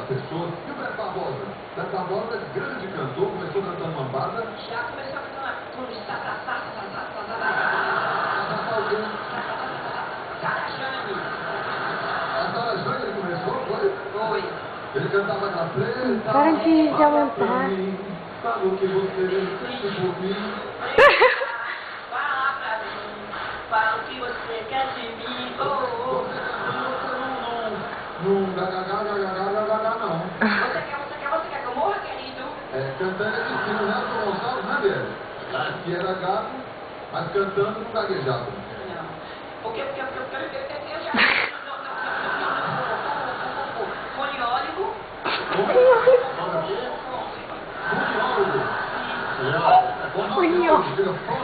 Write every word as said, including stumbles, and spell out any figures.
pessoas. E o Beto Barbosa? Beto Barbosa, grande cantor, começou cantando lambada. Já começou cantando com os tatassá, A Sara Jane ele começou, foi? Foi. Ele cantava na preta. Para de Fala aumentar. pra mim, fala o que você sente por mim. Fala pra mim, fala o que você quer de mim. Oh, oh. Não gagagá, gagagá, gagagá, não. Você quer, você quer, você quer que eu morra, querido? É, cantando é difícil, né, Nelson Gonçalves, né, dele? Que era gato, mas cantando não gaguejava. Não. Porque, porque, porque, porque, porque eu já... Foniólogo. Foniólogo. Foniólogo. Foniólogo.